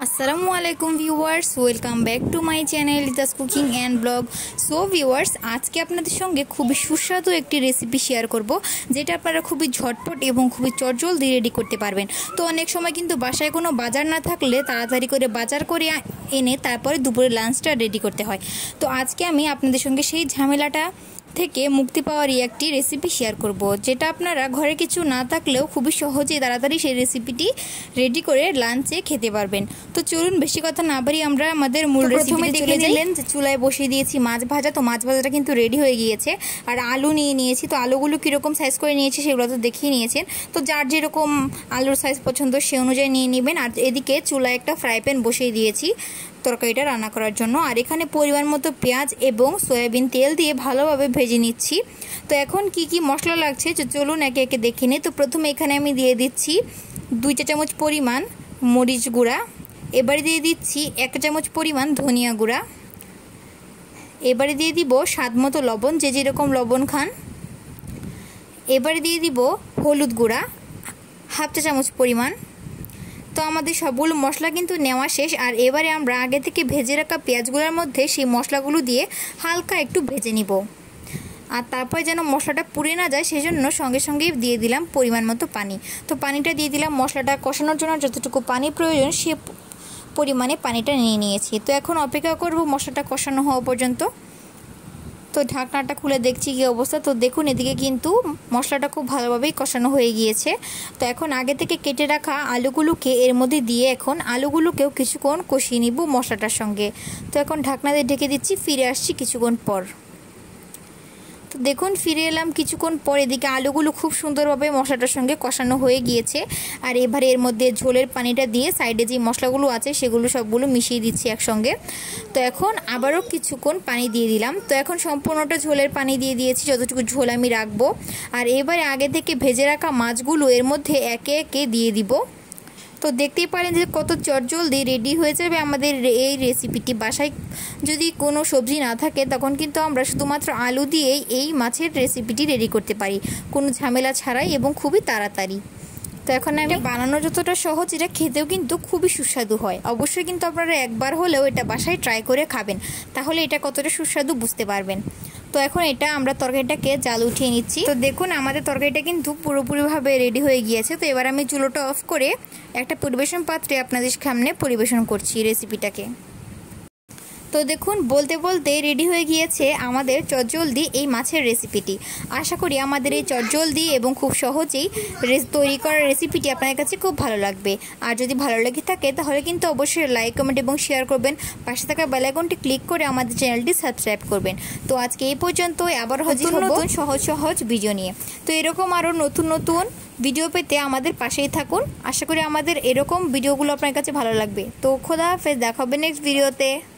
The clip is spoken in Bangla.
আসসালামু আলাইকুম viewers, welcome back to my channel Ita's cooking and blog. So viewers, আজকে আপনাদের সঙ্গে খুবই সুস্বাদু একটি রেসিপি শেয়ার করব, যেটা আপনারা খুবই ঝটপট এবং খুবই চটজলদি রেডি করতে পারবেন। তো অনেক সময় কিন্তু বাসায় কোনো বাজার না থাকলে তাড়াতাড়ি করে বাজার করে এনে তারপরে দুপুরে লাঞ্চটা রেডি করতে হয়। তো আজকে আমি আপনাদের সঙ্গে সেই ঝামেলাটা থেকে মুক্তি পাওয়ারই একটি রেসিপি শেয়ার করব, যেটা আপনারা ঘরে কিছু না থাকলেও খুবই সহজেই তাড়াতাড়ি সেই রেসিপিটি রেডি করে লাঞ্চে খেতে পারবেন। তো চলুন বেশি কথা না বাড়ি আমরা আমাদের মূল রেসিপিতে চলে যাই। যে চুলায় বসিয়ে দিয়েছি মাছ ভাজা, তো মাছ ভাজাটা কিন্তু রেডি হয়ে গিয়েছে। আর আলু নিয়ে নিয়েছি, তো আলুগুলো কীরকম সাইজ করে নিয়েছি সেগুলো তো দেখিয়ে নিয়েছেন। তো যার যেরকম আলুর সাইজ পছন্দ সে অনুযায়ী নিয়ে নেবেন। আর এদিকে চুলায় একটা ফ্রাই প্যান বসিয়ে দিয়েছি তরকারিটা রান্না করার জন্য। আর এখানে পরিমাণ মতো পেঁয়াজ এবং সয়াবিন তেল দিয়ে ভালোভাবে ভেজে নিচ্ছি। তো এখন কি কি মশলা লাগছে চলুন একে একে দেখে নিই। তো প্রথমে এখানে আমি দিয়ে দিচ্ছি 2 চা চামচ পরিমাণ মরিচ গুঁড়া, এবারে দিয়ে দিচ্ছি 1 চামচ পরিমাণ ধনিয়া গুঁড়া, এবারে দিয়ে দিব স্বাদ মতো লবণ, যে যেরকম লবণ খান। এবারে দিয়ে দিব হলুদ গুঁড়া 1/2 চা চামচ পরিমাণ। তো আমাদের সবগুলো মশলা কিন্তু নেওয়া শেষ। আর এবারে আমরা আগে থেকে ভেজে রাখা পেঁয়াজগুলোর মধ্যে সেই মশলাগুলো দিয়ে হালকা একটু ভেজে নিব। আর তারপরে যেন মশলাটা পুড়ে না যায় সেজন্য সঙ্গে সঙ্গেই দিয়ে দিলাম পরিমাণ মতো পানি। তো পানিটা দিয়ে দিলাম মশলাটা কষানোর জন্য যতটুকু পানি প্রয়োজন সে পরিমাণে পানিটা নিয়ে নিয়েছি। তো এখন অপেক্ষা করব মশলাটা কষানো হওয়া পর্যন্ত। তো ঢাকনাটা খুলে দেখছি কী অবস্থা। তো দেখুন এদিকে কিন্তু মশলাটা খুব ভালোভাবেই কষানো হয়ে গিয়েছে। তো এখন আগে থেকে কেটে রাখা আলুগুলোকে এর মধ্যে দিয়ে এখন আলুগুলোকেও কিছুক্ষণ কষিয়ে নিব মশলাটার সঙ্গে। তো এখন ঢাকনা দিয়ে ঢেকে দিচ্ছি, ফিরে আসছি কিছুক্ষণ পর। তো দেখুন ফিরে এলাম কিছুক্ষণ পর। এদিকে আলুগুলো খুব সুন্দরভাবে মশলাটার সঙ্গে কষানো হয়ে গিয়েছে। আর এবারে এর মধ্যে ঝোলের পানিটা দিয়ে সাইডে যে মশলাগুলো আছে সেগুলো সবগুলো মিশিয়ে দিচ্ছি একসঙ্গে। তো এখন আবারও কিছুক্ষণ পানি দিয়ে দিলাম। তো এখন সম্পূর্ণটা ঝোলের পানি দিয়ে দিয়েছি, যতটুকু ঝোল আমি রাখবো। আর এবারে আগে থেকে ভেজে রাখা মাছগুলো এর মধ্যে একে একে দিয়ে দিব। তো দেখতেই পারেন যে কত চটজলদি রেডি হয়ে যাবে আমাদের এই রেসিপিটি। বাসায় যদি কোনো সবজি না থাকে তখন কিন্তু আমরা শুধুমাত্র আলু দিয়েই এই মাছের রেসিপিটি রেডি করতে পারি, কোনো ঝামেলা ছাড়াই এবং খুবই তাড়াতাড়ি। তো এখন আমি বানানো যতটা সহজ, এটা খেতেও কিন্তু খুবই সুস্বাদু হয়। অবশ্যই কিন্তু আপনারা একবার হলেও এটা বাসায় ট্রাই করে খাবেন, তাহলে এটা কতটা সুস্বাদু বুঝতে পারবেন। তো এখন এটা আমরা তরকারিটাকে জাল উঠিয়ে নিচ্ছি। তো দেখুন আমাদের তরকারিটা কিন্তু পুরোপুরিভাবে রেডি হয়ে গিয়েছে। তো এবার আমি চুলোটা অফ করে একটা পরিবেশন পাত্রে আপনাদের সামনে পরিবেশন করছি রেসিপিটাকে। তো দেখুন বলতে বলতে রেডি হয়ে গিয়েছে আমাদের চটজলদি এই মাছের রেসিপিটি। আশা করি আমাদের এই চটজলদি এবং খুব সহজেই তৈরি করা রেসিপিটি আপনাদের কাছে খুব ভালো লাগবে। আর যদি ভালো লেগে থাকে তাহলে কিন্তু অবশ্যই লাইক, কমেন্ট এবং শেয়ার করবেন। পাশে থাকা বেল আইকনটি ক্লিক করে আমাদের চ্যানেলটি সাবস্ক্রাইব করবেন। তো আজকে এই পর্যন্ত, আবার হাজির হব নতুন সহজ সহজ ভিডিও নিয়ে। তো এরকম আরও নতুন নতুন ভিডিও পেতে আমাদের পাশেই থাকুন। আশা করি আমাদের এরকম ভিডিওগুলো আপনার কাছে ভালো লাগবে। তো খোদা হাফেজ, দেখা হবে নেক্সট ভিডিওতে।